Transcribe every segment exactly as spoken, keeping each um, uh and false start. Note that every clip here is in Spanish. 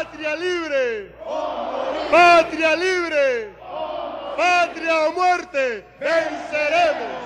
Patria libre, patria libre, patria o muerte, venceremos.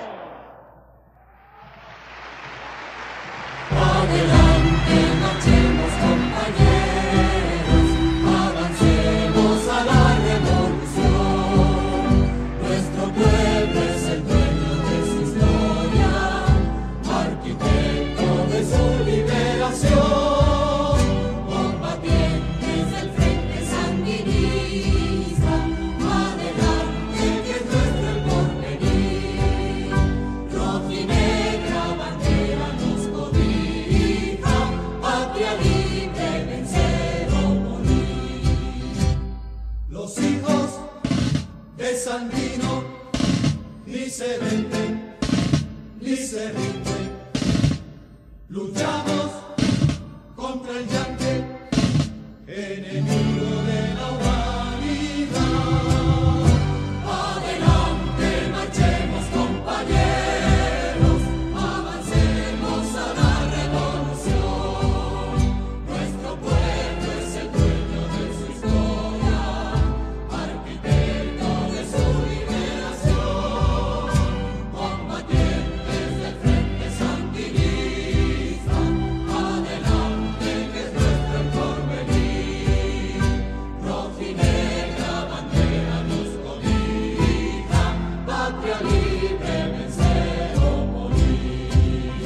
Adelante, marchemos compañeros, avancemos a la revolución. Nuestro pueblo es el dueño de su historia, arquitecto de su liberación, combatientes del frente sandinista. Adelante, que es nuestro el porvenir. Roja y negra bandera nos cobija, patria libre, vencer o morir. Los hijos de Sandino ni se venden ni se rinden. Luchamos contra el yanque, enemigo de la humanidad. Adelante, marchemos compañeros, avancemos a la revolución. Nuestro pueblo es el dueño de su historia, arquitecto de su liberación, combatientes del frente sandinista. Adelante, que es nuestro el porvenir. Roja y negra bandera nos cobija, patria libre, vencer o morir.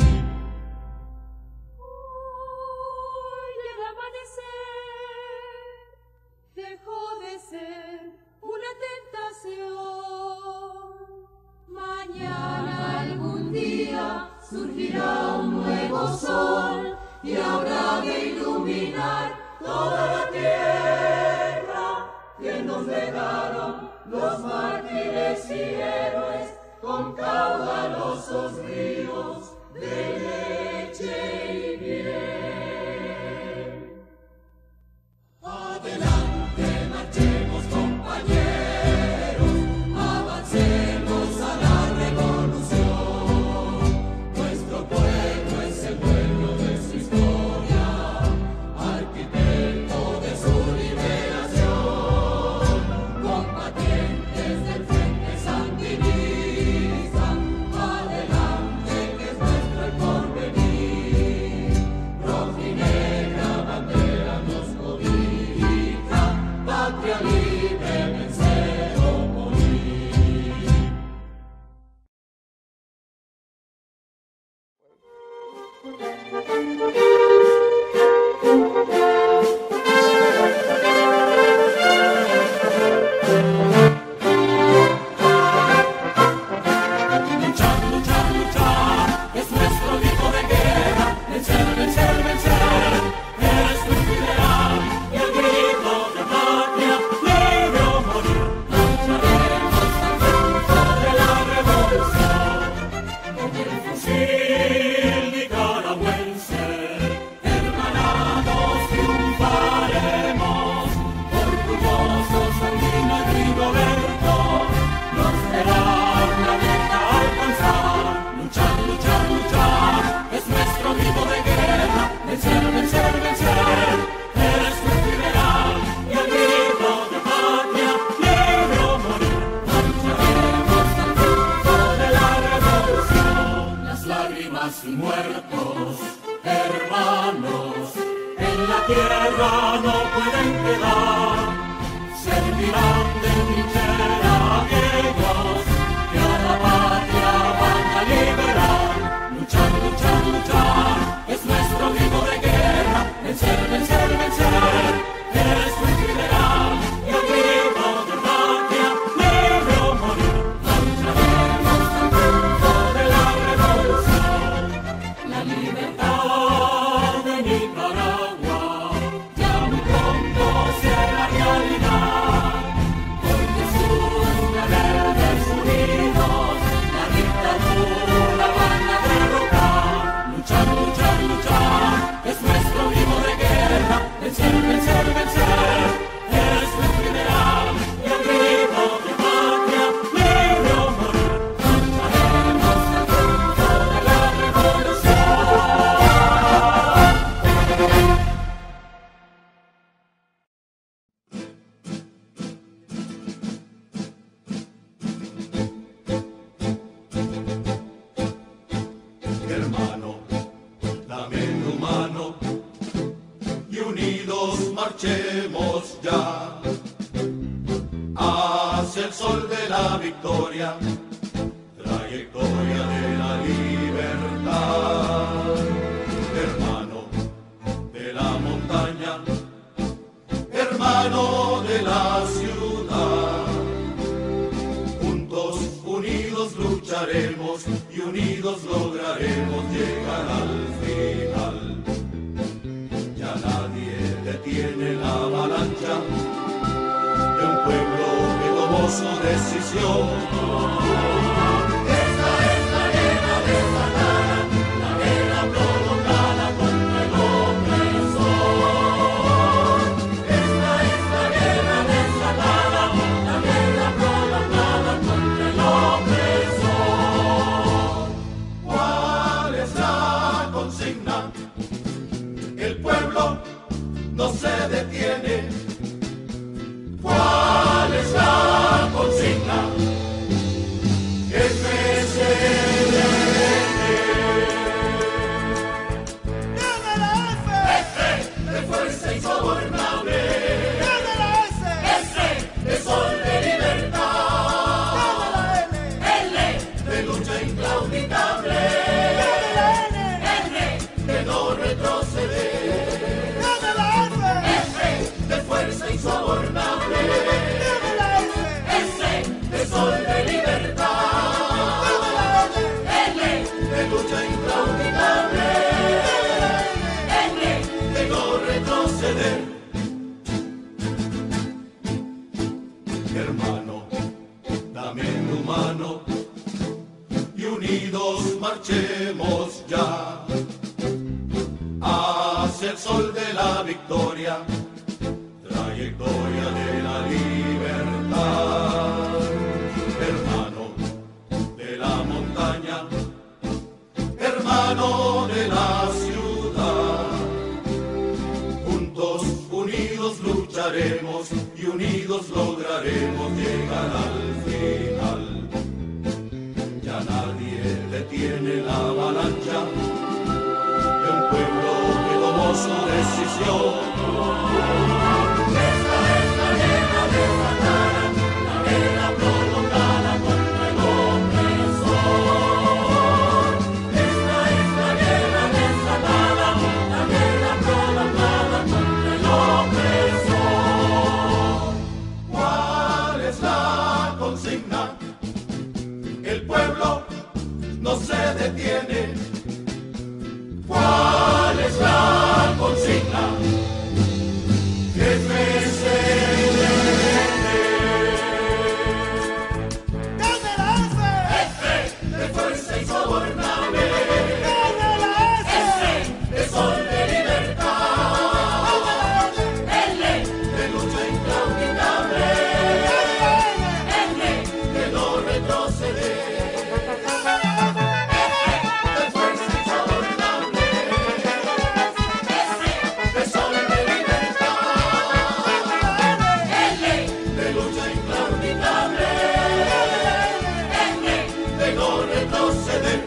Hoy el amanecer dejó de ser una tentación. Mañana algún día surgirá un nuevo sol y habrá de iluminar toda la tierra que nos dejaron los mártires y héroes con caudalosos ríos de leche y miel. Adelante, marchemos compañeros, avancemos a la revolución. Nuestro pueblo es el dueño de su historia, arquitecto de su liberación, combatientes del frente sandinista. Adelante, que es nuestro el porvenir. Roja y negra bandera nos cobija, patria libre, vencer o morir. Luchar, luchar, luchar, es nuestro grito de guerra. Vencer, vencer, vencer, es nuestro ideal. Y el grito de patria, libre o morir. Marcharemos al triunfo de la revolución. Con el fusil nicaragüense, hermanados triunfaremos. Orgullosos Sandino y Rigoberto, nos verá el planeta alcanzar. Luchar, luchar, luchar, es nuestro grito de guerra. Vencer, vencer, vencer, es nuestro ideal. Y el grito de patria, libre o morir. Marcharemos al triunfo de la revolución. Las lágrimas y muertos, hermanos, en la tierra no pueden quedar. Servirán de trinchera aquellos que a la patria van a liberar. Luchar, luchar, luchar, es nuestro grito de guerra. Vencer, vencer, vencer, es nuestro ideal. Y el grito de patria, libre o morir. Marcharemos al triunfo de la revolución. La libertad de Nicaragua ya muy pronto será realidad, porque y unidos marchemos ya hacia el sol de la victoria, trayectoria de la libertad. Hermano de la montaña, hermano de la ciudad, juntos, unidos lucharemos y unidos lograremos llegar al final. Ya nadie detiene la avalancha de un pueblo que tomó su decisión. Esta es la guerra desatada, la guerra prolongada contra el opresor. Esta es la guerra desatada, la guerra prolongada contra el opresor. ¿Cuál es la consigna? El pueblo no se detiene. ¿Cuál es la consigna? F C D N. ¡Gana la F! F de fuerza insobornable. ¡Gana la S! S de sol de libertad. ¡Gana la N! L de lucha inclaudicable. ¡Gana la N! N de no retroceder. ¡Gana la F! F de fuerza insobornable. ¡Gana la S! S de sol de libertad. ¡Gana la N! L de lucha inclaudicable. N de no retroceder. Hermano, dame tu mano y unidos marchemos ya hacia el sol de la victoria, trayectoria de la libertad. Hermano de la montaña, hermano de la ciudad, juntos, unidos lucharemos y unidos lograremos llegar al final. Ya nadie detiene la avalancha de un pueblo que tomó su decisión. Esta es la guerra desatada, la guerra prolongada contra el opresor. Esta es la guerra desatada, la guerra prolongada contra el opresor. ¿Cuál es la consigna? El pueblo no se detiene. ¿Cuál es la consigna? F C D N. ¡Gana la F! F de fuerza insobornable. ¡Gana la S! S de sol de libertad. ¡Gana la N! L de lucha inclaudicable. ¡Gana la N! N de no retroceder. De fuerza insobornable. S de sol de libertad. L de lucha inclaudicable. N de no retroceder.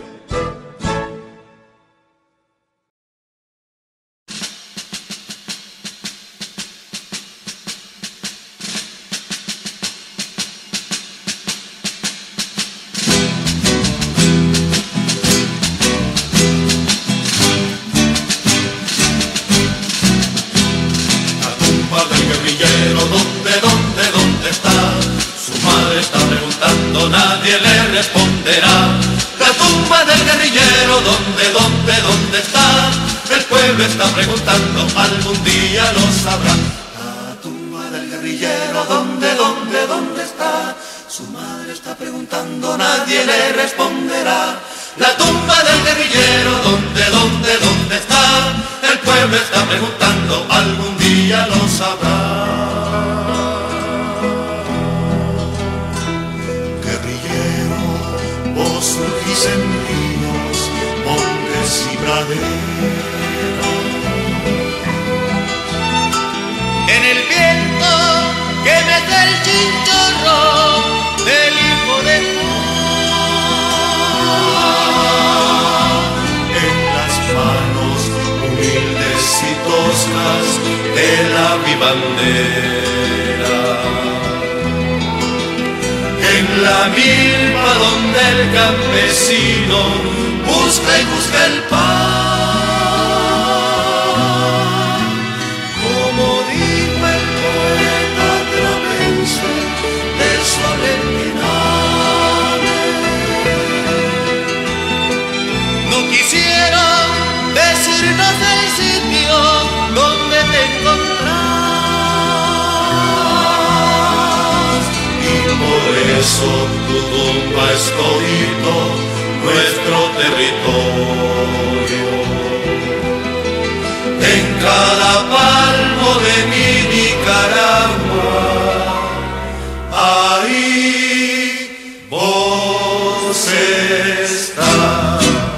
La tumba del guerrillero, ¿dónde, dónde, dónde está? Su madre está preguntando, nadie le responderá. La tumba del guerrillero, ¿dónde, dónde, dónde está? El pueblo está preguntando, algún día lo sabrá. La tumba del guerrillero, ¿dónde, dónde, dónde está? Su madre está preguntando, nadie le responderá. La tumba del guerrillero, ¿dónde, dónde, dónde está? El pueblo está preguntando, algún día lo sabrá. Guerrillero, vos surgís en ríos, montes y praderas. En el viento que mete el chinchorro del hijo de Juan, en las manos humildes y toscas mi bandera. En la milpa donde el campesino busca y busca el pan, como dijo el poeta trapense de Solentiname. No quisiera decirnos el sitio donde te encontrás, y por eso tu tumba es todito nuestro territorio. En cada palmo de mi Nicaragua, ahí vos estás.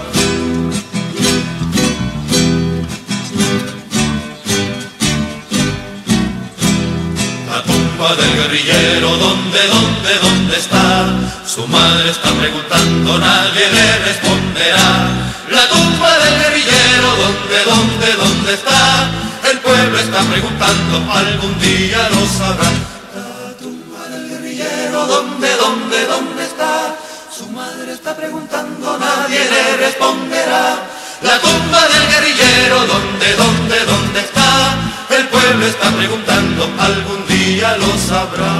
La tumba del guerrillero, ¿dónde, dónde, dónde está? Su madre está preguntando, nadie le responderá. La tumba del guerrillero, ¿dónde, dónde, dónde está? El pueblo está preguntando, algún día lo sabrá. La tumba del guerrillero, ¿dónde, dónde, dónde está? Su madre está preguntando, nadie le responderá. La tumba del guerrillero, ¿dónde, dónde, dónde está? El pueblo está preguntando, algún día lo sabrá.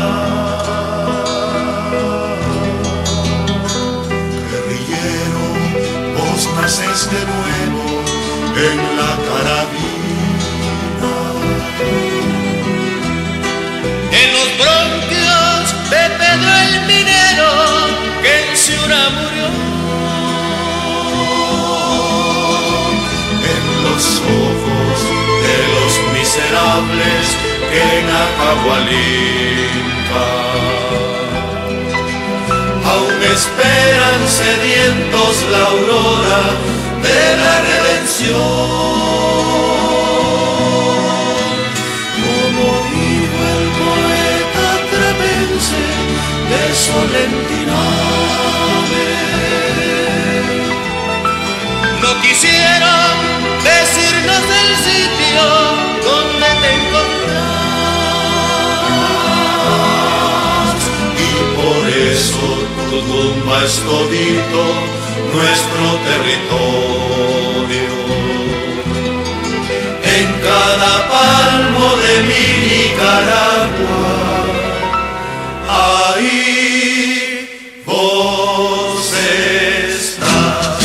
Guerrillero, vos nacés de nuevo en la carabina, en los bronquios de Pedro el minero que en Ciura murió, en los ojos de los miserables que en Acahualinca aún esperan sedientos la aurora de la redención. Como dijo el poeta trapense de Solentiname, no quisieron decirnos el sitio donde te encontrás, y por eso tu tumba es todito nuestro territorio. En cada palmo de mi Nicaragua, ahí vos estás.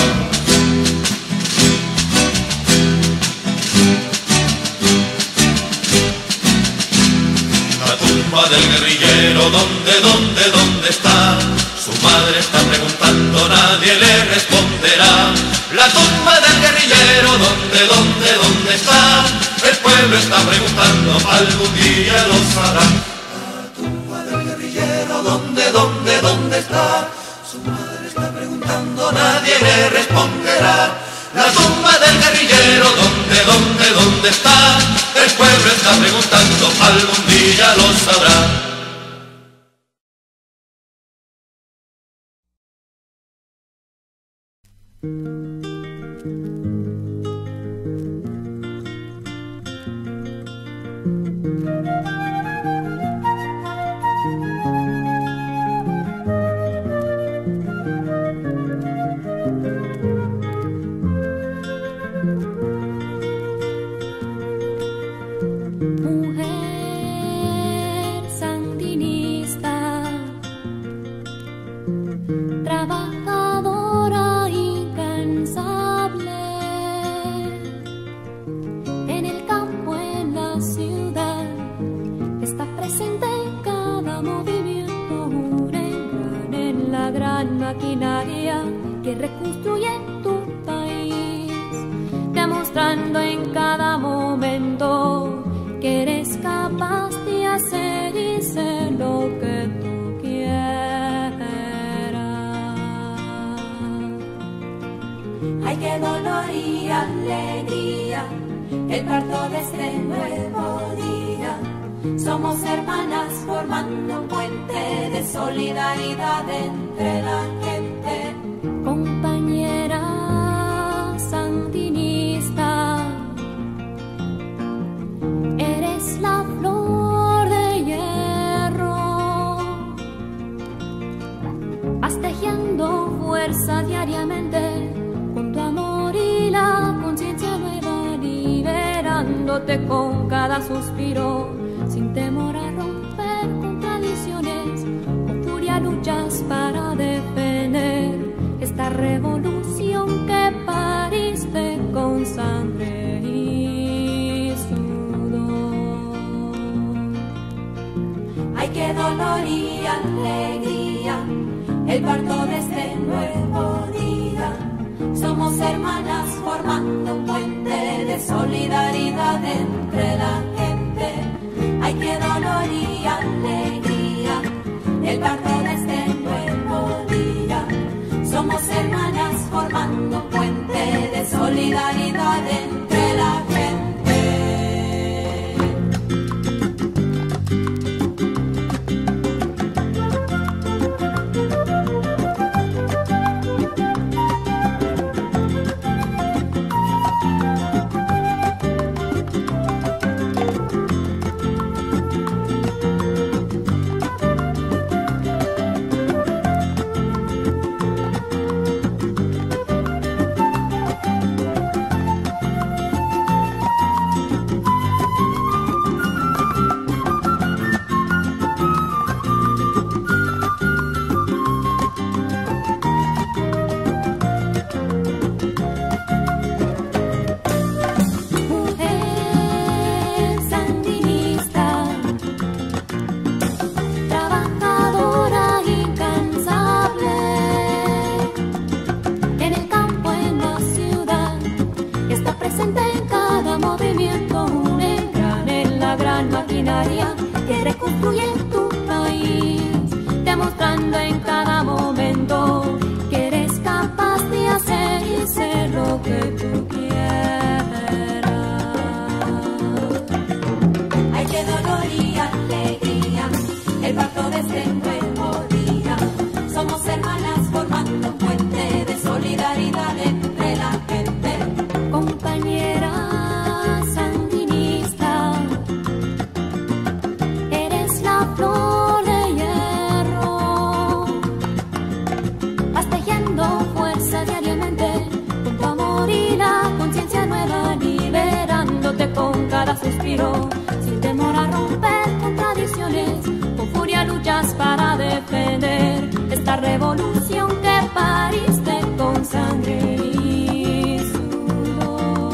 La tumba del guerrillero, ¿dónde, dónde, dónde está? Su madre está preguntando, nadie le responderá. La tumba del guerrillero, ¿dónde, dónde, dónde está? El pueblo está preguntando, algún día lo sabrá. La tumba del guerrillero, ¿dónde, dónde, dónde está? Su madre está preguntando, nadie le responderá. La tumba del guerrillero, ¿dónde, dónde, dónde está? El pueblo está preguntando, algún día lo sabrá. Mujer sandinista, trabajadora incansable, en el campo, en la ciudad, está presente en cada movimiento, un engrane en la gran maquinaria que reconstruye tu país, demostrando en cada momento que eres capaz de hacer y ser lo que tú quieras. Ay, qué dolor y alegría, el parto de este nuevo día. Somos hermanas formando un puente de solidaridad entre la gente. Compañera sandinista, eres la flor cada suspiro, sin temor a romper contradicciones, con furia luchas para defender esta revolución que pariste con sangre y sudor. Ay, qué dolor y alegría, el parto de este nuevo día. Somos hermanas formando un puente de solidaridad entre la gente. Ay, qué dolor y alegría, el parto de este nuevo día. Somos hermanas formando un puente de solidaridad entre la gente. Que reconstruye tu país, demostrando en cada momento que eres capaz de hacer y ser lo que tú quieras. Ay, qué dolor y alegría, el parto de este nuevo día. Somos hermanas formando un puente de solidaridad entre la gente. Compañera flor de hierro, vas tejiendo fuerza diariamente con tu amor y la conciencia nueva, liberándote con cada suspiro, sin temor a romper contradicciones, con furia luchas para defender esta revolución que pariste con sangre y sudor.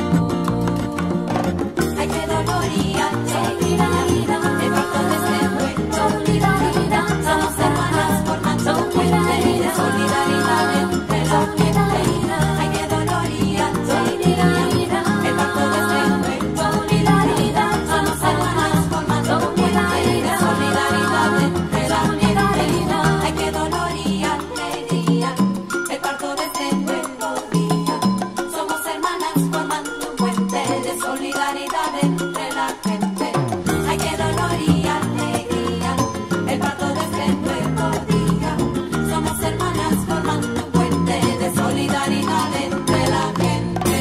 Ay, qué dolor y alegría, el parto de este solidaridad, somos hermanas formando un puente de solidaridad entre la gente. Ay, qué dolor y alegría, el parto de este solidaridad, somos hermanas formando un puente de solidaridad entre la gente. Ay, qué dolor y alegría, el parto de este nuevo día. Somos hermanas formando un puente de solidaridad entre la gente. Ay, qué dolor y alegría, el parto de este nuevo día. Somos hermanas formando un puente de solidaridad entre la gente.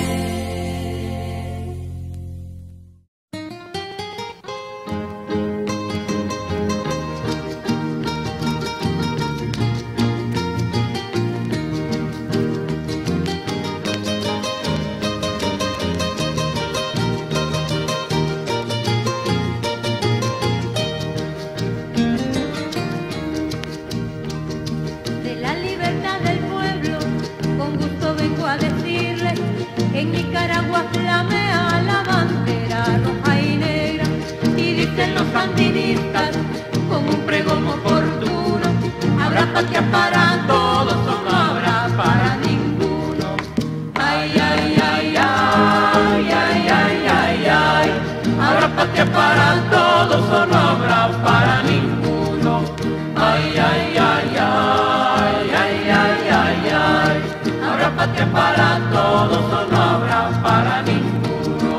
De la libertad del pueblo, con gusto vengo a decirle que en Nicaragua flamea la bandera roja y negra, y dicen los sandinistas con un pregón oportuno: habrá patria para todos o no habrá para ninguno. Ay, ay, ay, ay, ay, ay, ay, ay, habrá patria para todos o no habrá para ninguno. Ay, ay, ay, ay, ay, ay, ay, ay, habrá patria para todos o no habrá para ninguno.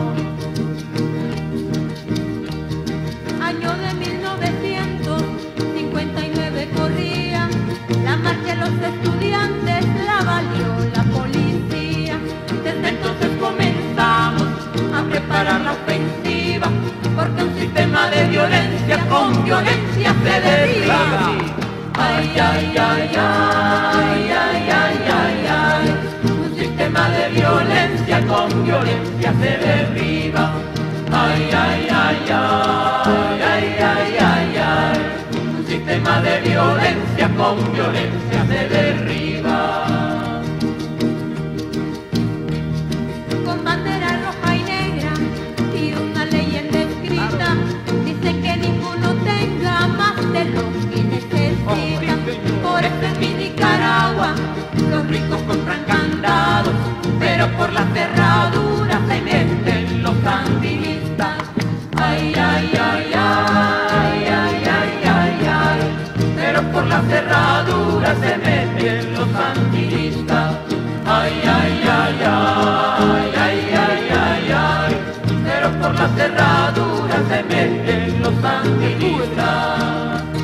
Año de mil novecientos cincuenta y nueve corría la marcha de los estudiantes, la valió la policía. Desde entonces comenzamos a preparar la ofensiva, porque un sistema de violencia con violencia se derriba. Ay, ay, ay, ay, ay, ay, ay, ay, un sistema de violencia con violencia se derriba. Ay, Ay, ay, ay, ay, ay, ay, ay, ay. Un sistema de violencia con violencia se derriba. Con bandera roja y negra y una leyenda escrita, dice que ninguno tenga más de lo que necesita. Por eso en mi Nicaragua los ricos compran candados, pero por las cerraduras se meten los sandinistas. Ay, ay, ay, ay, ay, ay, ay, ay, pero por las cerraduras se meten los sandinistas. Ay, ay, ay, ay, ay, ay, ay, ay, pero por las cerraduras se meten los sandinistas.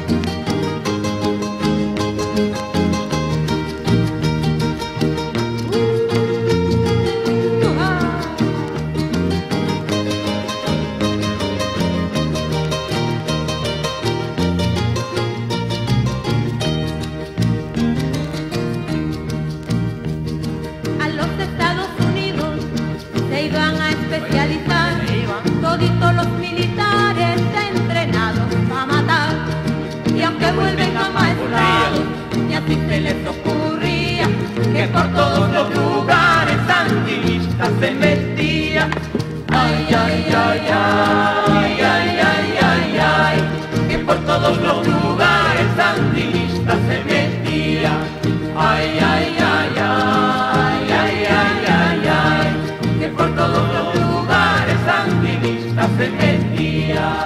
Toditos los militares entrenados a matar, y aunque vuelven amaestrados, y así se les ocurría que por todos los lugares sandinistas se metía. Ay, ay, ay, ay, ay, ay, ay, ay, que por todos los lugares sandinistas se metía. Ay, ay, ay, ay, ay, ay, ay, ay, que por todos los lugares sandinistas se metía.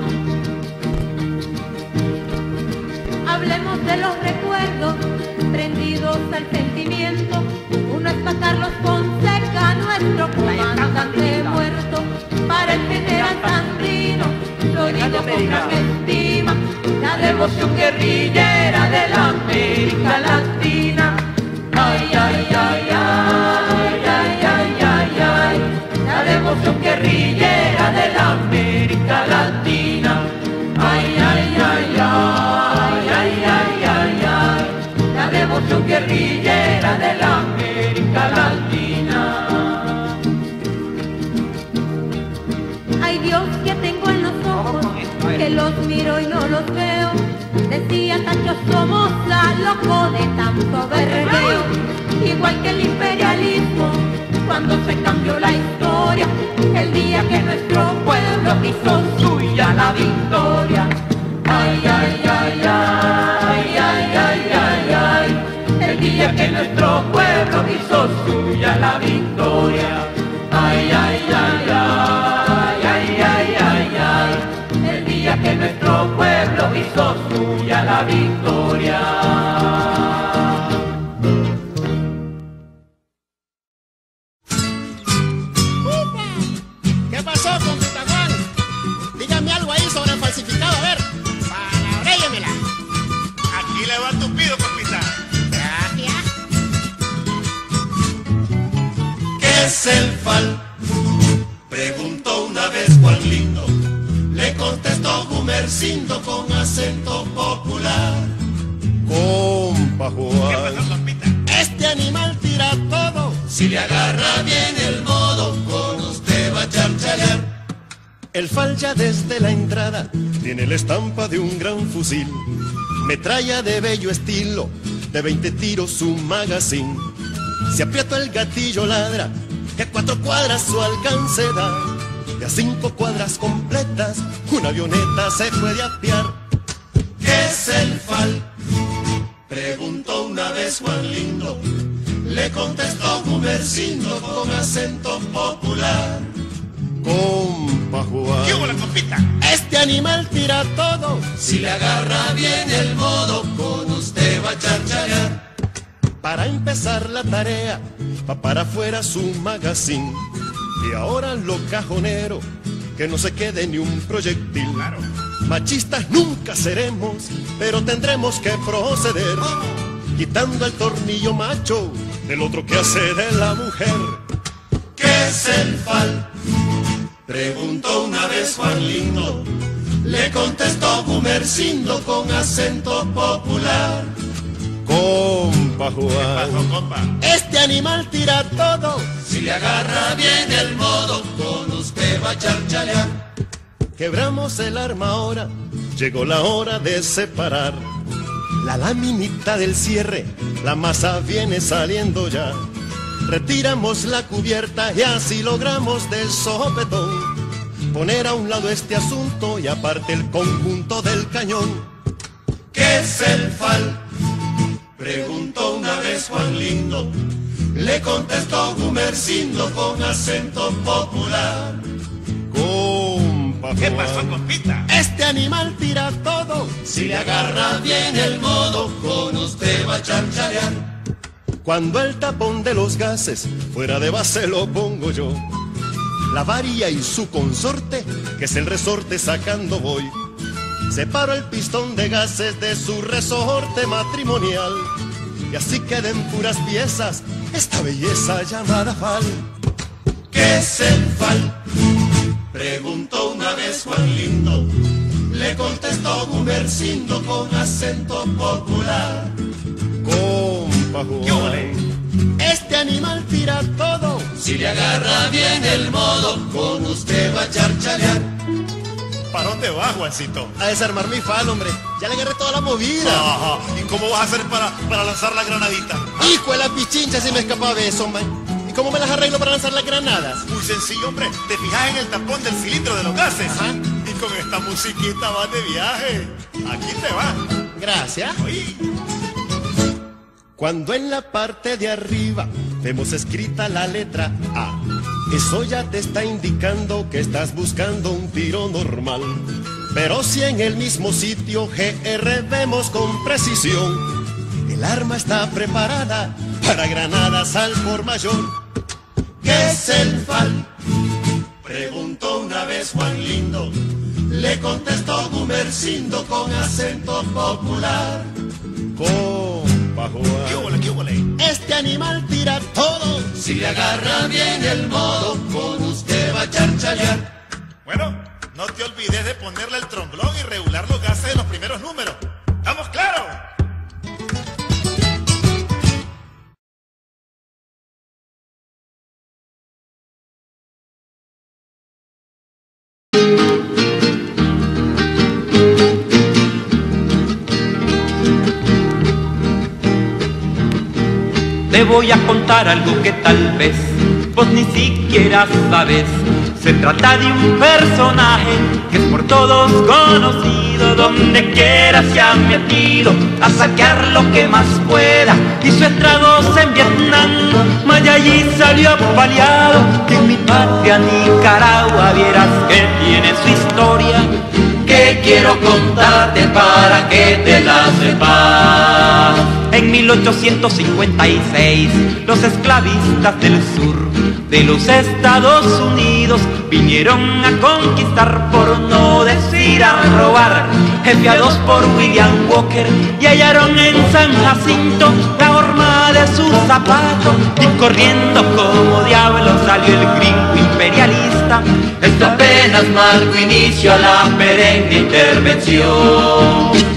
Hablemos de los recuerdos prendidos al sentimiento. Uno es para Carlos Fonseca, nuestro comandante muerto. Para el general Sandino, lo digo con gran estima, la devoción guerrillera de la América Latina. Ay, ay, ay, ay, ay, ay, ay, ay, la devoción guerrillera de la América Latina. Ay, ay, ay, ay, ay, ay, ay, ay, la devoción guerrillera de la América Latina. Ay, Dios, que tengo en los ojos, que los miro y no los veo. Decía Tacho Somoza, loco de tanto berreo. Igual que el imperialismo, cuando se cambió la historia, el día que nuestro pueblo hizo suya la victoria. Ay, ay, ay, ay, ay, ay, ay, ay, el día que nuestro pueblo hizo suya la victoria. Ay, ay, ay, ay, ay, ay, ay, ay, el día que nuestro pueblo hizo suya la victoria. ¿Qué pasó con Tutaguán? Dígame algo ahí sobre el falsificado, a ver. Palabréyemela. Aquí le va tu pido, compita. Gracias. ¿Qué es el fal? Preguntó una vez Juan Lindo. Le contestó Gumercindo con acento popular. Compa ¿Qué pasó, Juan. compita? Este animal tira todo. Si le agarra bien el modo, con usted va a charchalear. El fal ya desde la entrada tiene la estampa de un gran fusil, metralla de bello estilo, de veinte tiros su magazine. Si aprieto el gatillo ladra, que a cuatro cuadras su alcance da, y a cinco cuadras completas una avioneta se puede apiar. ¿Qué es el fal? Preguntó una vez Juan Lindo. Le contestó Gumercindo con acento popular. Compa ¿Qué hubo, la Juan, compita? Este animal tira todo. Si le agarra bien el modo, con usted va a charchalear. para empezar la tarea, va para afuera su magazine. Y ahora lo cajonero, que no se quede ni un proyectil. Claro. Machistas nunca seremos, pero tendremos que proceder, quitando el tornillo macho del otro que hace de la mujer. ¿Qué es el fal? Preguntó una vez Juan Lindo. Le contestó Gumercindo con acento popular. Compa Juan. ¿Qué pasó, compa? Este animal tira todo. Si le agarra bien el modo, con usted va a charchalear. Quebramos el arma ahora, llegó la hora de separar. La laminita del cierre, la masa viene saliendo ya. Retiramos la cubierta y así logramos de sopetón poner a un lado este asunto y aparte el conjunto del cañón. ¿Qué es el fal? Preguntó una vez Juan Lindo. Le contestó Gumercindo con acento popular. Compa ¿Qué Juan. pasó, compita? Este animal tira todo. Si le agarra bien el modo, con usted va a charchalear. Cuando el tapón de los gases fuera de base lo pongo yo. La varia y su consorte, que es el resorte sacando voy. Separo el pistón de gases de su resorte matrimonial. Y así queden puras piezas esta belleza llamada fal. ¿Qué es el fal? Preguntó una vez Juan Lindo. Le contestó Gumercindo con acento popular. Compa ¿Qué Juan. ole? Este animal tira todo. Si le agarra bien el modo, con usted va a charchalear. ¿Para dónde vas, Juancito? A desarmar mi fal, hombre. Ya le agarré toda la movida. Ajá. ¿Y cómo vas a hacer para, para lanzar la granadita? Hijo de la pichincha, si me escapaba de eso, man. ¿Y cómo me las arreglo para lanzar las granadas? Muy sencillo, hombre. Te fijas en el tapón del cilindro de los gases. Ajá. Y con esta musiquita vas de viaje. Aquí te va. Gracias. Oí. Cuando en la parte de arriba vemos escrita la letra A, eso ya te está indicando que estás buscando un tiro normal. Pero si en el mismo sitio G R vemos con precisión, el arma está preparada para granadas al por mayor. ¿Qué es el fal? Preguntó una vez Juan Lindo. Le contestó Gumercindo con acento popular. Compa ¿Qué Juan. huele, qué huele? Este animal tira todo. Si le agarra bien el modo, con usted va a charchalear. Bueno, no te olvides de ponerle el tromblón y regular los gases de los primeros números. ¿Estamos claros? Te voy a contar algo que tal vez vos ni siquiera sabes. Se trata de un personaje que es por todos conocido. Donde quiera se ha metido a saquear lo que más pueda. Hizo estragos en Vietnam, mas allí salió paliado. Y en mi patria Nicaragua vieras que tiene su historia, Que quiero contarte para que te la sepas. En mil ochocientos cincuenta y seis, los esclavistas del sur de los Estados Unidos vinieron a conquistar, por no decir a robar, jefiados por William Walker, y hallaron en San Jacinto la horma de su zapato, y corriendo como diablo salió el gringo imperialista. Esto apenas marcó inicio a la perenne intervención.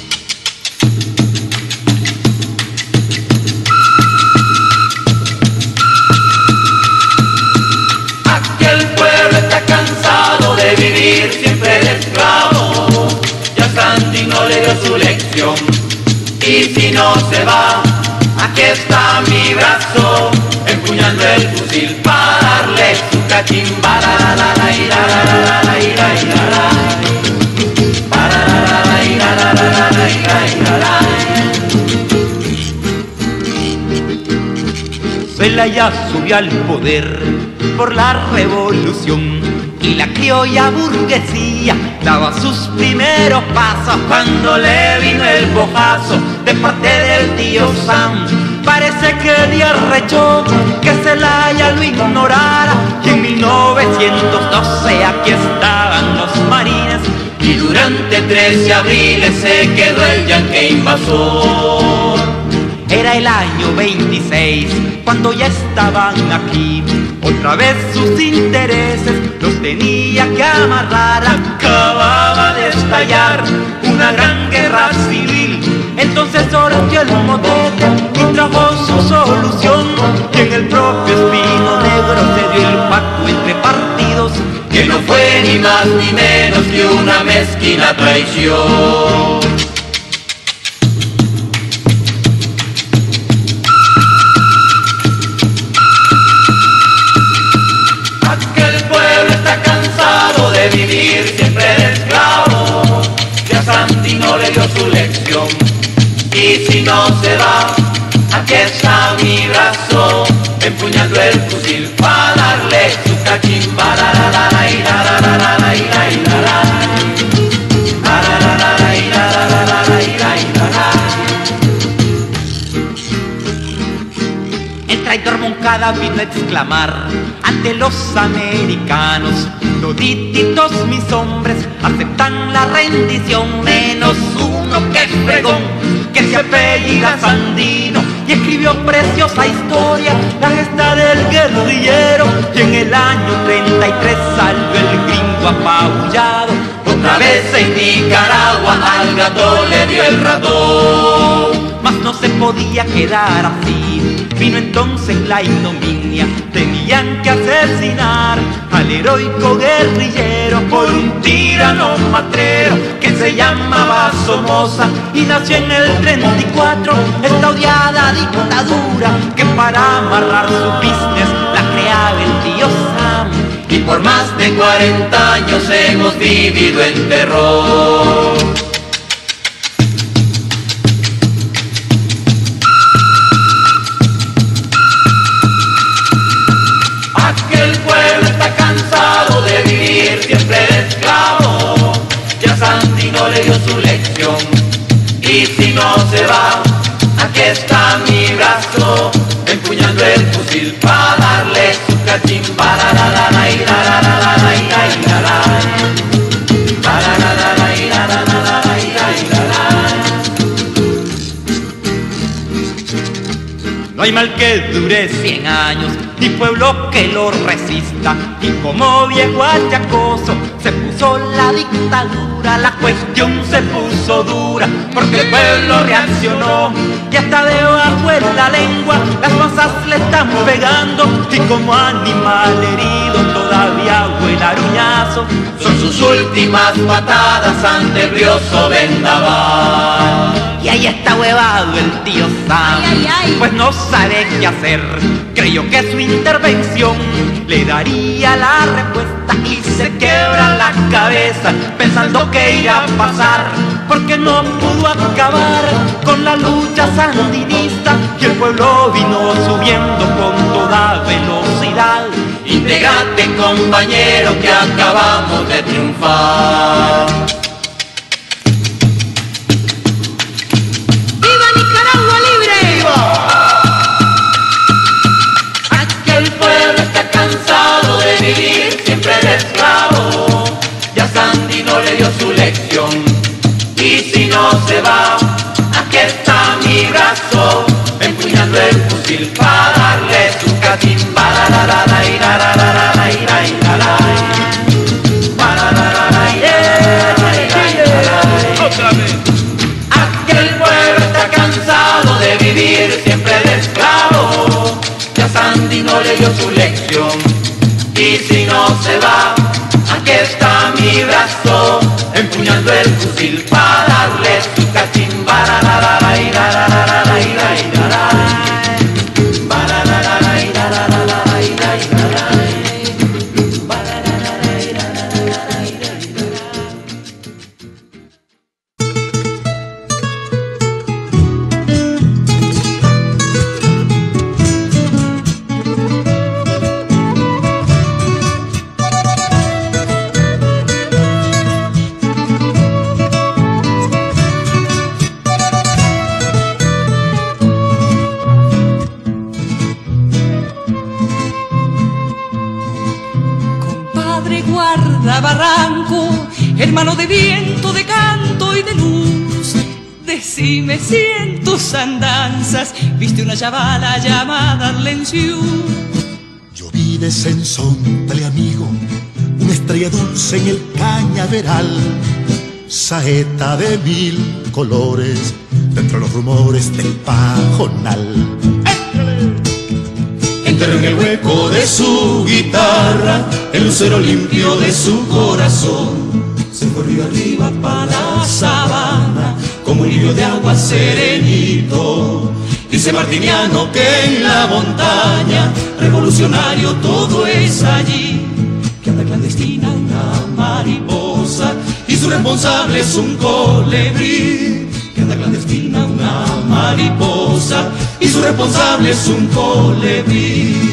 Aquel pueblo está cansado de vivir siempre de esclavo. Ya Sandy no le dio su lección, y si no se va, aquí está mi brazo, empuñando el fusil para darle su cachimba. La la la la ira, la la la la ira, ira, la. Para la la la ira, la la la la ira, ira, la. Zelaya subió al poder por la revolución, y la criolla burguesía daba sus primeros pasos cuando le vino el bojazo de parte del tío Sam. Parece que dio arrecho que Zelaya lo ignorara, y en mil novecientos doce aquí estaban los marines, Y durante trece abriles se quedó el yanque invasor. Era el año veintiséis cuando ya estaban aquí. Otra vez sus intereses los tenía que amarrar. Acababa de estallar una gran guerra civil. Entonces sorteó conoció el motote y trajo su solución. Y en el propio Espino Negro se dio el pacto entre partidos, que no fue ni más ni menos que una mezquina traición. Aquel pueblo está cansado de vivir siempre de esclavo, ya Sandino le dio su lección, y si no se va, aquí está mi brazo, empuñando el fusil para darle su cachín. El traidor Moncada vino a exclamar ante los americanos: todititos mis hombres aceptan la rendición, menos uno que es fregón, que se apellida Sandino, y escribió preciosa historia, la gesta del guerrillero. Y en el año treinta y tres salió el gringo apabullado, otra vez en Nicaragua al gato le dio el ratón. Mas no se podía quedar así, vino entonces la ignominia, tenían que asesinar al heroico guerrillero por un tirano matrero que se llamaba Somoza, y nació en el treinta y cuatro esta odiada dictadura que para amarrar su business la creaba el tío Sam. Y por más de cuarenta años hemos vivido en terror. Aquel pueblo está cansado de vivir siempre de esclavo, ya Sandino le dio su lección, y si no se va, aquí está mi brazo, empuñando el fusil para darle su cachín. No hay mal que dure cien años, ni pueblo que lo resista. Y como viejo achacoso se puso la dictadura, la cuestión se puso dura, porque el pueblo reaccionó y hasta debajo de la lengua las masas le están pegando. Y como animal herido todavía huele aruñazo, son sus últimas patadas ante el brioso vendaval. Y ahí está huevado el tío Sam, ay, ay, ay. pues no sabe qué hacer. Creyó que su intervención le daría la respuesta y se quebra la cabeza pensando que irá a pasar, porque no pudo acabar con la lucha sandinista y el pueblo vino subiendo con toda velocidad. Integrate, compañero, que acabamos de triunfar. Vivir siempre de esclavo, ya Sandino le dio su lección, y si no se va, aquí está mi brazo, empuñando el fusil para darle su cachín. Otra vez. Aquel pueblo está cansado de vivir siempre de esclavo, ya Sandino le dio su lección. Y si no se va, aquí está mi brazo, empuñando el fusil para darle su cachín. Barranco, hermano de viento, de canto y de luz, decime si en tus andanzas viste una chavala llamada Arlenciú. Yo vi de Sensontle, amigo, una estrella dulce en el cañaveral, saeta de mil colores, dentro de los rumores del pajonal. Enterró en el hueco de su guitarra el lucero limpio de su corazón. Se fue río arriba para la sabana como un hilo de agua serenito. Dice Martiniano que en la montaña revolucionario todo es allí, que anda clandestina una mariposa y su responsable es un colibrí. Que anda clandestina una mariposa y su responsable es un colibrí.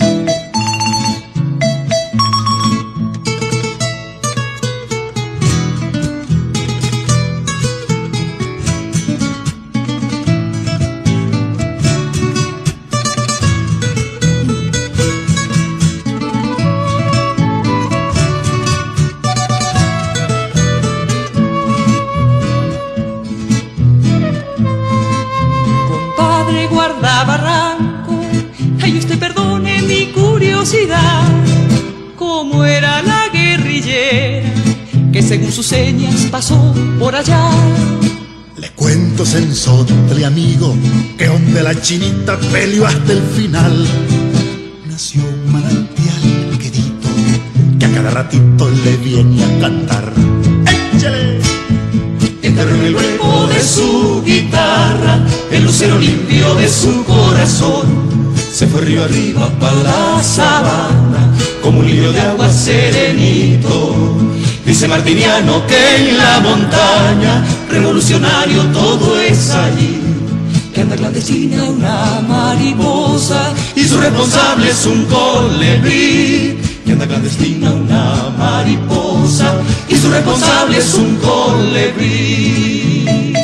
Cómo era la guerrillera que según sus señas pasó por allá. Le cuento, Sensotle, amigo, que donde la chinita peleó hasta el final nació un manantial quedito que a cada ratito le viene a cantar. ¡Échale! Enterró en el hueco de su guitarra el lucero limpio de su corazón. Se fue río arriba para la sabana como un hilo de agua serenito. Dice Martiniano que en la montaña revolucionario todo es allí, que anda clandestina una mariposa y su responsable es un colibrí. Que anda clandestina una mariposa y su responsable es un colibrí.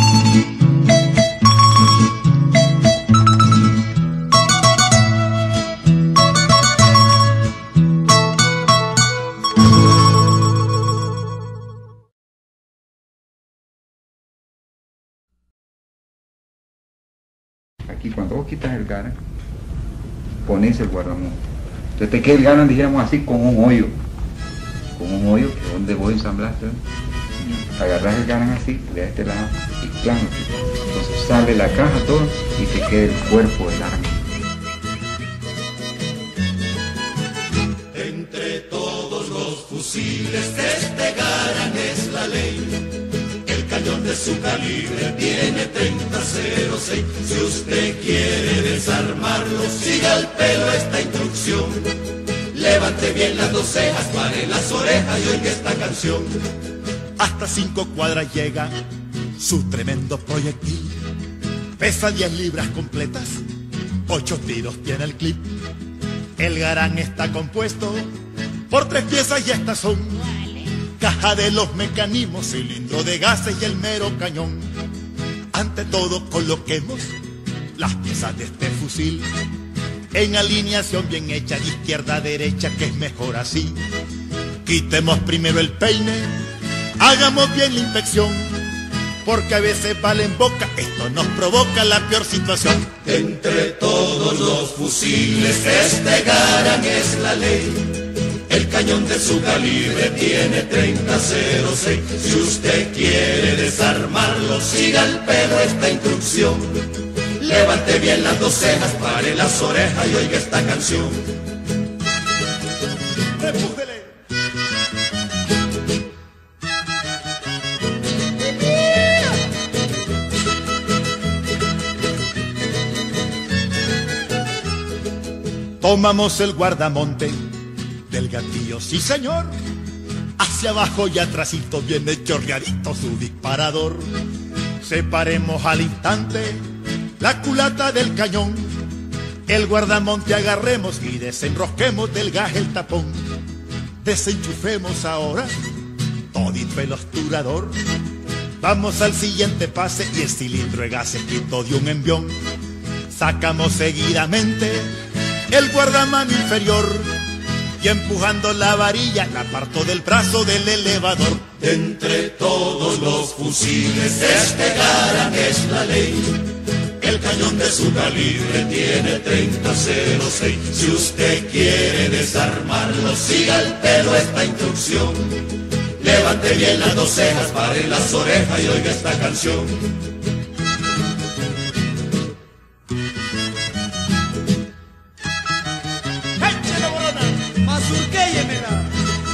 Aquí cuando vos quitas el garan, pones el guardamonte. Entonces te queda el garan, dijéramos así, con un hoyo. Con un hoyo, que es donde vos ensamblaste. Agarras el garan así, de este lado, y plano. Entonces sale la caja todo y te queda el cuerpo del arma. Entre todos los fusiles este garan es la ley. El cañón de su calibre tiene treinta cero seis. Si usted quiere desarmarlo, siga al pelo esta instrucción. Levante bien las dos cejas, pare las orejas y oiga esta canción. Hasta cinco cuadras llega su tremendo proyectil. Pesa diez libras completas, ocho tiros tiene el clip. El garán está compuesto por tres piezas y estas son: caja de los mecanismos, cilindro de gases y el mero cañón. Ante todo coloquemos las piezas de este fusil en alineación bien hecha de izquierda a derecha, que es mejor así. Quitemos primero el peine, hagamos bien la inspección, porque a veces vale en boca, esto nos provoca la peor situación. Entre todos los fusiles este garan es la ley. El cañón de su calibre tiene treinta cero seis. Si usted quiere desarmarlo, siga al pelo esta instrucción. Levante bien las dos cejas, pare las orejas y oiga esta canción. ¡Repújele! Tomamos el guardamonte del gatillo, sí señor. Hacia abajo y atrásito viene chorreadito su disparador. Separemos al instante la culata del cañón. El guardamonte agarremos y desenrosquemos del gas el tapón. Desenchufemos ahora todito el obturador. Vamos al siguiente pase y el cilindro de gas se quitó de un envión. Sacamos seguidamente el guardamano inferior y empujando la varilla la apartó del brazo del elevador. Entre todos los fusiles este garan es la ley. El cañón de su calibre tiene treinta cero seis. Si usted quiere desarmarlo, siga al pelo esta instrucción. Levante bien las dos cejas, pare las orejas y oiga esta canción. ¡Échale, Borona! ¡Mazurquéyemela!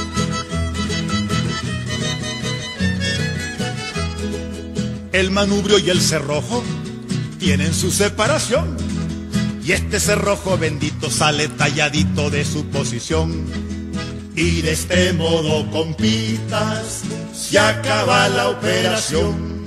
El manubrio y el cerrojo tienen su separación, y este cerrojo bendito sale talladito de su posición. Y de este modo, compitas, se acaba la operación.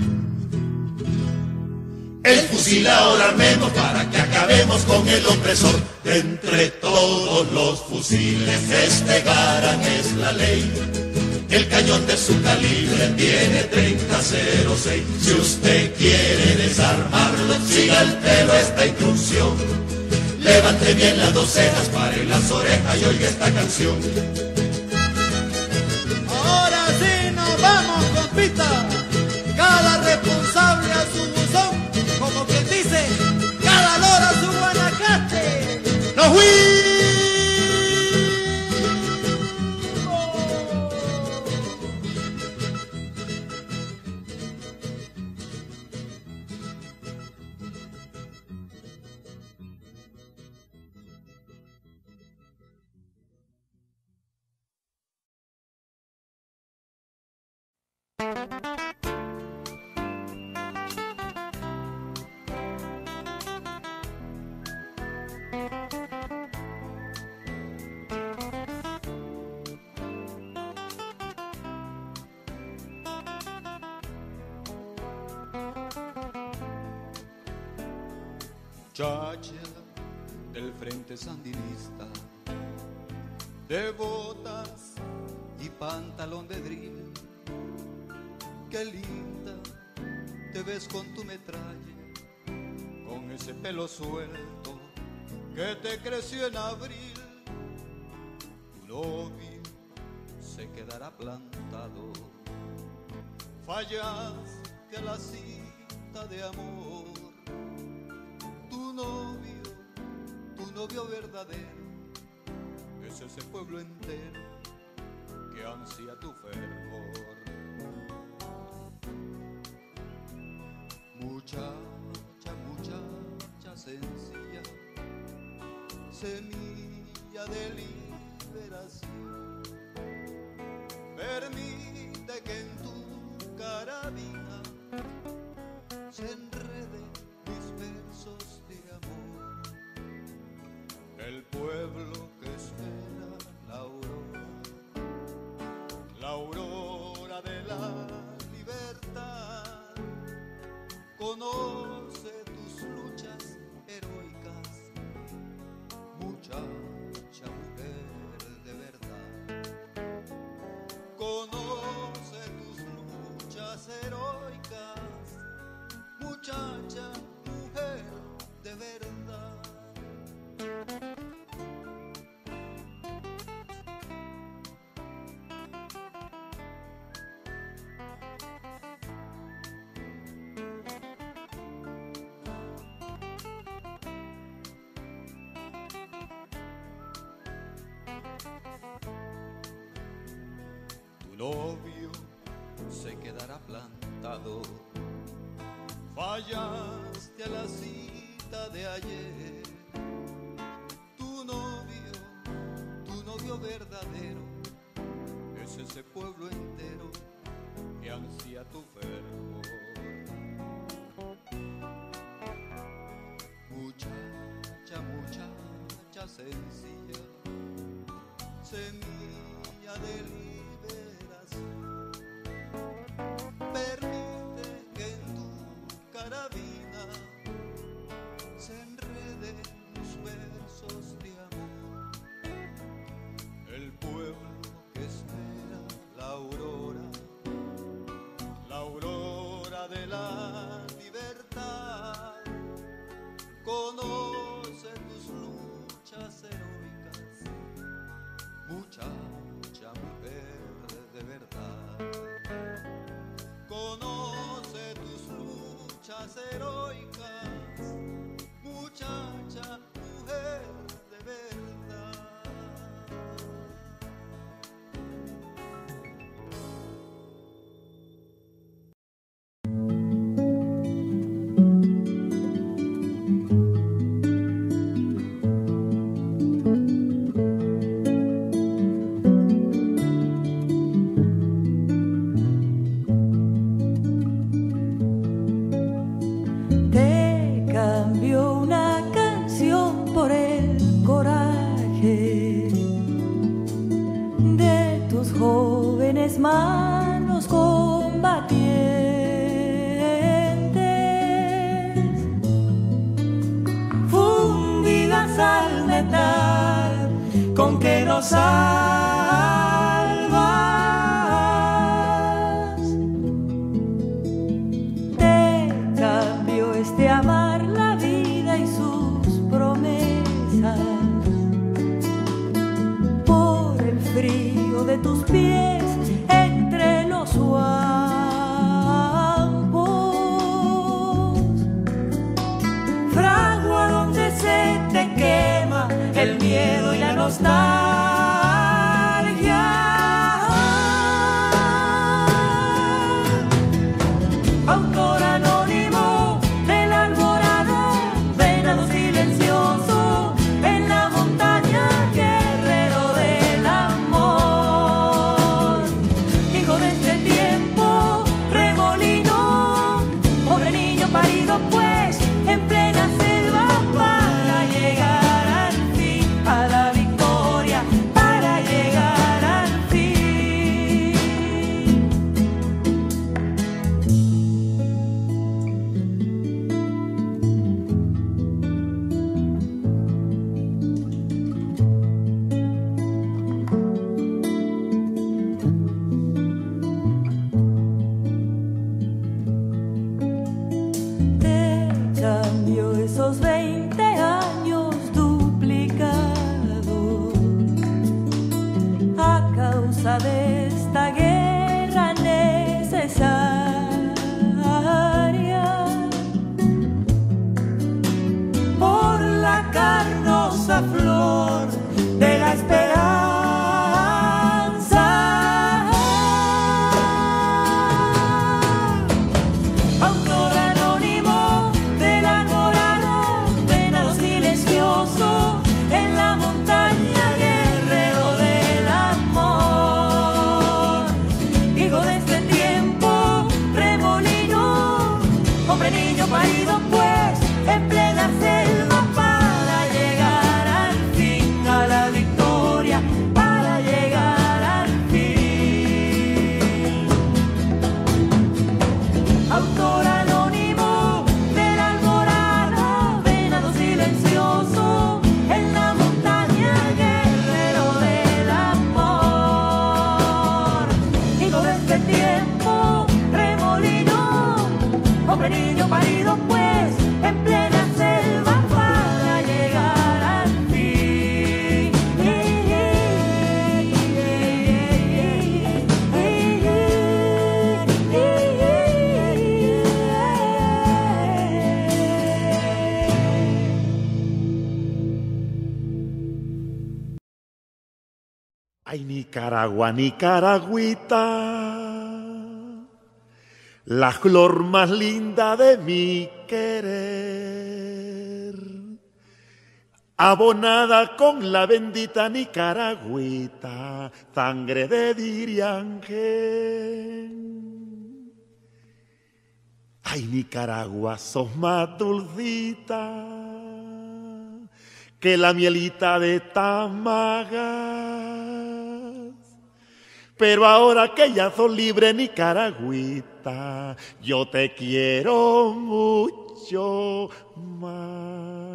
El fusil ahora armemos para que acabemos con el opresor. De entre todos los fusiles este Garand es la ley. El cañón de su calibre tiene treinta cero seis. Si usted quiere desarmarlo, siga al pelo esta instrucción. Levante bien las dos cejas, pare las orejas y oiga esta canción. Ahora sí nos vamos, compita. Cada responsable a su buzón, como quien dice, cada lora a su guanacaste. ¡Nos fuimos! Muchacha del frente sandinista, de botas y pantalón de drill, qué linda te ves con tu metralla, con ese pelo suelto que te creció en abril. Tu novio se quedará plantado, fallaste a la cita de amor. Tu novio, tu novio verdadero, es ese pueblo entero que ansía tu fervor. Muchacha, muchacha sencilla, semilla de liberación, permite que en tu carabina se enrede mis versos de amor. El pueblo que espera la aurora, la aurora de la libertad, conoce tus luchas heroicas, muchacha mujer de verdad. Conoce tus luchas heroicas, muchacha mujer de verdad. Tu novio se quedará plantado, fallaste a la cita de ayer. Tu novio, tu novio verdadero, es ese pueblo entero que ansía tu fervor. Muchacha, muchacha sencilla, semilla de liberación, permite que en tu carabina se enreden tus versos de amor. El pueblo que espera la aurora, la aurora de la libertad, conoce tus luchas heroicas, muchacha mujer de verdad. Conoce tus luchas heroicas, muchacha mujer de verdad. parido pues en plena selva para llegar al fin a la victoria, para llegar al fin. Autor anónimo del Alborada, venado silencioso en la montaña, guerrero del amor. Hijo de este tiempo, remolino, hombre niño parido pues en plena selva para llegar al fin. Ay, Nicaragua, Nicaragüita, la flor más linda de mi querer, abonada con la bendita Nicaragüita, sangre de Diriangén. Ay, Nicaragua, sos más dulcita que la mielita de Tamagas. Pero ahora que ya sos libre, Nicaragüita, yo te quiero mucho más.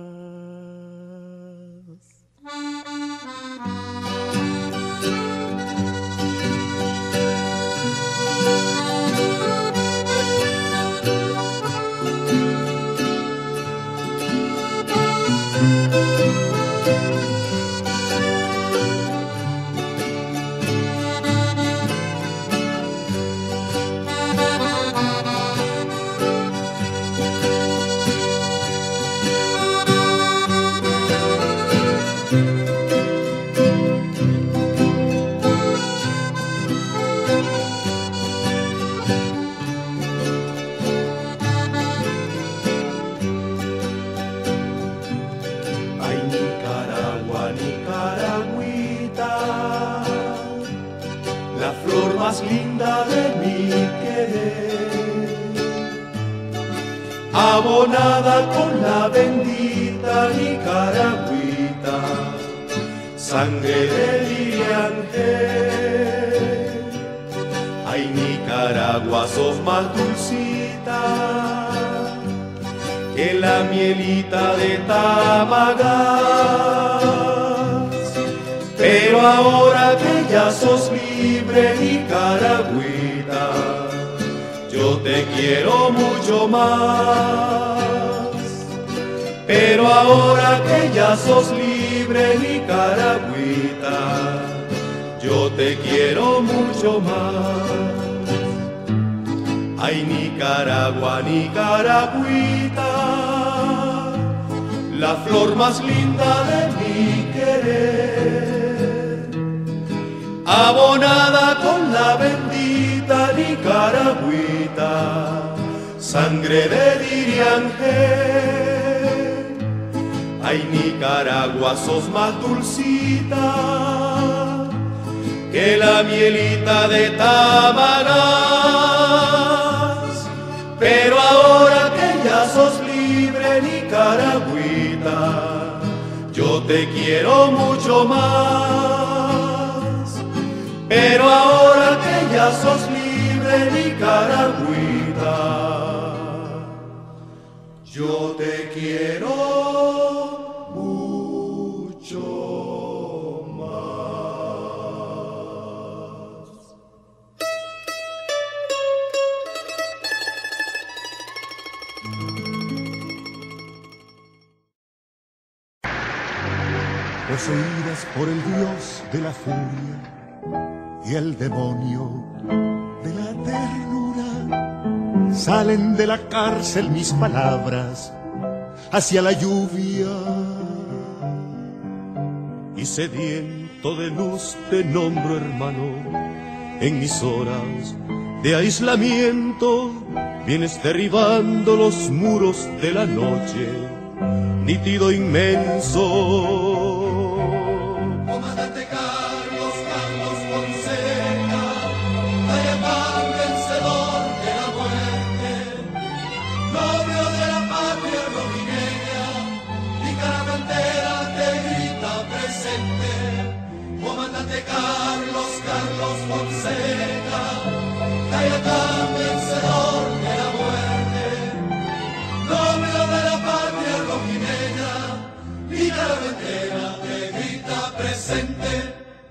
Más linda de mi querer, abonada con la bendita Nicaragüita, sangre de Diriangén. Ay, Nicaragua, sos más dulcita que la mielita de Tamagas, pero ahora que ya sos libre, Nicaragüita, yo te quiero mucho más. Pero ahora que ya sos libre, Nicaragüita, yo te quiero mucho más. Ay, Nicaragua, Nicaragüita, la flor más linda de mi querer, abonada con la bendita Nicaragüita, sangre de Diriangén. Ay, Nicaragua, sos más dulcita que la mielita de Tamagas, pero ahora que ya sos libre, Nicaragüita, yo te quiero mucho más. Pero ahora que ya sos libre, Nicaragüita, yo te quiero mucho más. Poseídas por el dios de la furia y el demonio de la ternura, salen de la cárcel mis palabras hacia la lluvia, y sediento de luz te nombro hermano. En mis horas de aislamiento vienes derribando los muros de la noche, nítido inmenso. Comandante Carlos, Carlos Fonseca, Tayamán, vencedor de la muerte, novio de la Tayacán, vencedor de la muerte, novio de la patria rojinegra, mi cara bandera te grita presente.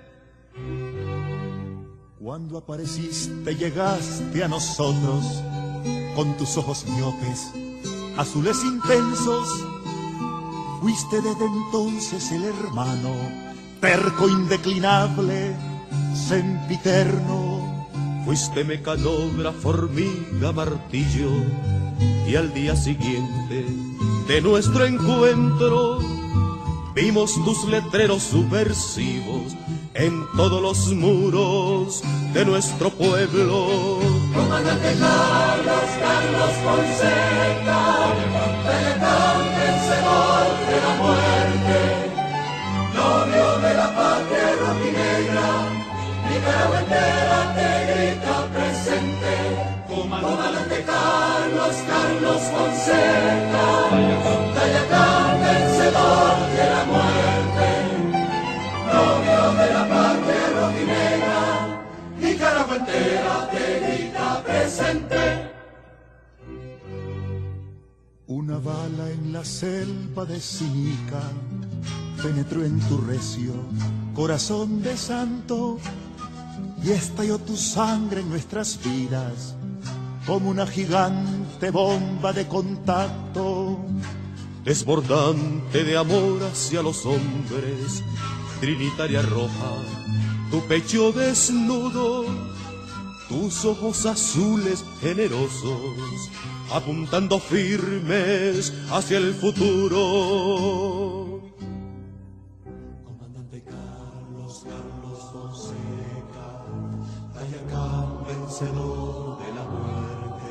Cuando apareciste llegaste a nosotros con tus ojos miopes, azules intensos. Fuiste desde entonces el hermano, terco, indeclinable, sempiterno. Fuiste mecanógrafo, hormiga, martillo, y al día siguiente de nuestro encuentro vimos tus letreros subversivos en todos los muros de nuestro pueblo. Comandante Carlos, Carlos Fonseca, Tayacán, vencedor de la muerte, novio de la patria rojinegra, Nicaragua entera te grita presente. Comandante Carlos, Carlos Fonseca, Tayacán, vencedor de la muerte, novio de la patria rojinegra, Nicaragua entera te grita presente. Una bala en la selva de Sinica penetró en tu recio corazón de santo y estalló tu sangre en nuestras vidas como una gigante bomba de contacto, desbordante de amor hacia los hombres, trinitaria roja, tu pecho desnudo, tus ojos azules generosos, apuntando firmes hacia el futuro. Comandante Carlos, Carlos Fonseca, Tayacán, vencedor de la muerte,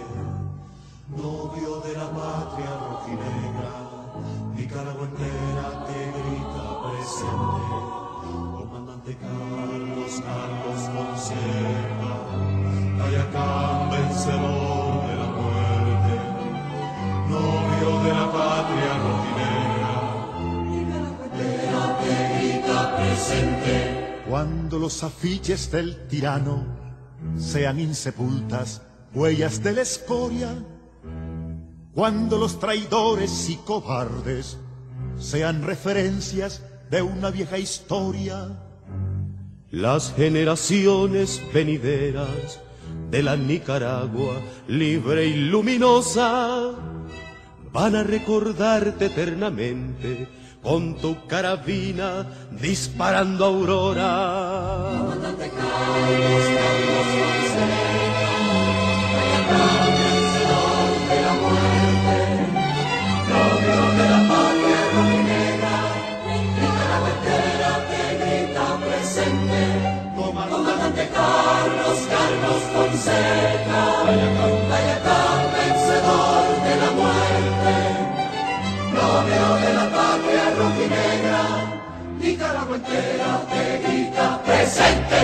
novio de la patria rojinegra, Nicaragua entera te grita presente. Comandante Carlos, Carlos Fonseca, Tayacán, vencedor de la muerte, novio de la patria rojinegra, Nicaragua entera te grita presente. Cuando los afiches del tirano sean insepultas huellas de la escoria, cuando los traidores y cobardes sean referencias de una vieja historia, las generaciones venideras de la Nicaragua libre y luminosa van a recordarte eternamente con tu carabina disparando aurora. Comandante Carlos, Carlos Fonseca, Tayacán, vencedor de la muerte, novio de la patria rojinegra, Nicaragua entera te grita presente. Comandante Carlos, Carlos Fonseca, Tayacán, vencedor de la muerte, novio de la patria rojinegra, Nicaragua entera te grita presente.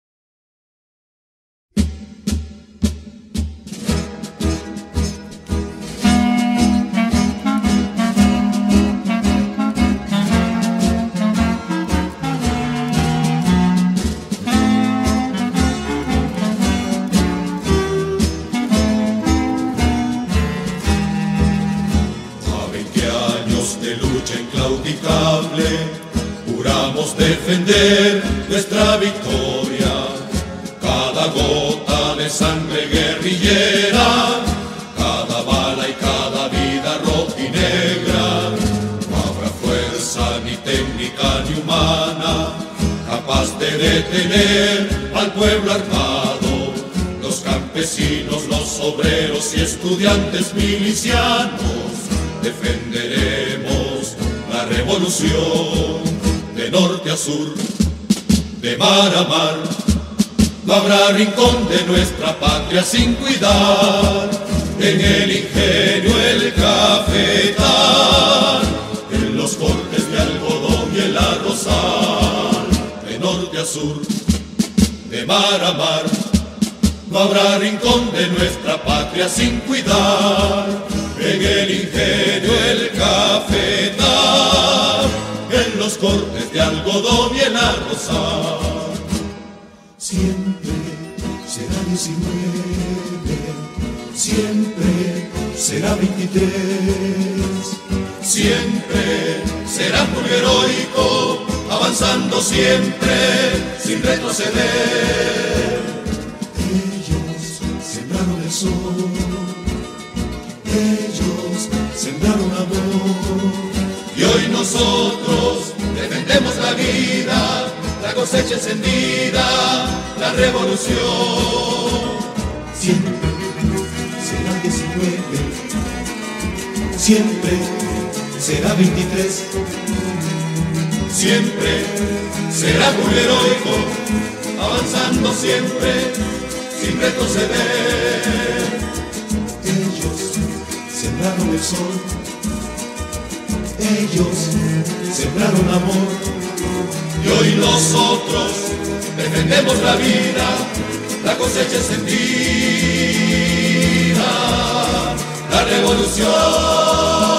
Inclaudicable, juramos defender nuestra victoria, cada gota de sangre guerrillera, cada bala y cada vida rojinegra. No habrá fuerza ni técnica ni humana capaz de detener al pueblo armado, los campesinos, los obreros y estudiantes milicianos. Defenderemos la revolución de norte a sur, de mar a mar. No habrá rincón de nuestra patria sin cuidar, en el ingenio, el cafetal, en los cortes de algodón y el arrozal. De norte a sur, de mar a mar, no habrá rincón de nuestra patria sin cuidar, en el ingenio, el cafetal, en los cortes de algodón y el arrozal. Siempre será diecinueve siempre será veintitrés, siempre será muy heroico, avanzando siempre sin retroceder. Ellos sembraron el sol, ellos sembraron amor, y hoy nosotros defendemos la vida, la cosecha encendida, la revolución. Siempre será diecinueve, siempre será veintitrés, siempre será muy heroico, avanzando siempre sin retroceder. Ellos sembraron el sol, ellos sembraron amor, y hoy nosotros defendemos la vida, la cosecha encendida, la revolución.